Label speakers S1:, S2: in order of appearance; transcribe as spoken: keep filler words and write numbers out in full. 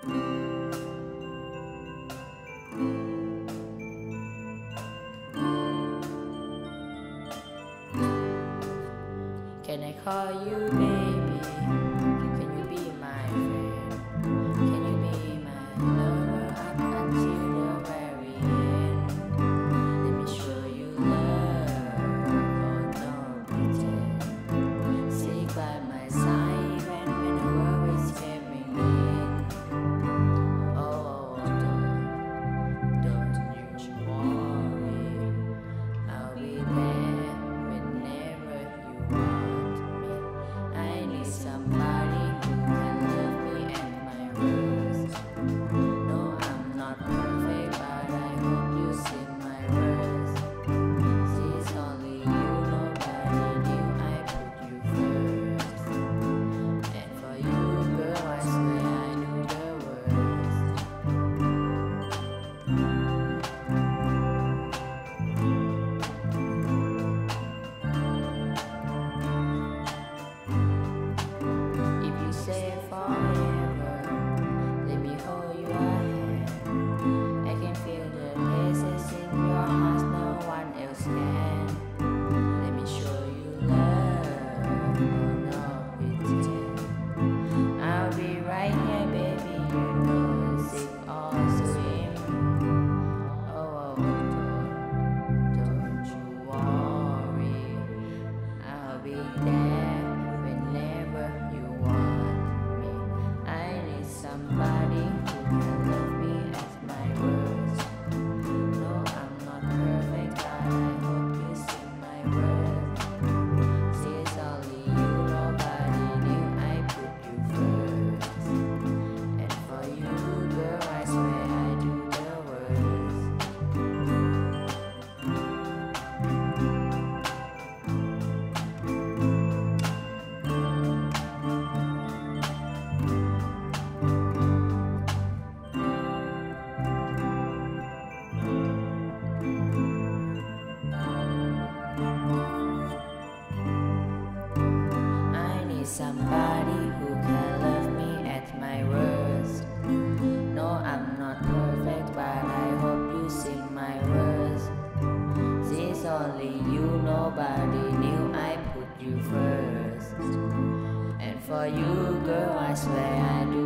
S1: Can I call you baby? Can you be my friend? Can you be my lover up until the very end? Let me show you love, oh no pretend. Stick by my side even when the world is caving in. Oh, don't, don't you worry, I'll be there whenever you want me. I need somebody who can love me at my worst. No, I'm not perfect, but I hope you see my worst. See, it's only you, nobody knew I put you first. And for you, girl, I swear I knew the worst. If you say forever, let me hold your hand. I can feel the places in your heart no one else can. Let me show you love, oh no pretend. I'll be right here, baby, you know, sink or swim. Oh, don't, don't you worry, I'll be there whenever you want me. I need somebody who can love me at my worst. No, I'm not perfect, but I hope you see my worth. See, it's only you, nobody knew I put you first. And for you, girl, I swear I do the worst. I need somebody who can love me at my worst. No, I'm not perfect, but I hope you see my worst. See, it's only you, nobody knew I put you first. And for you, girl, I swear I do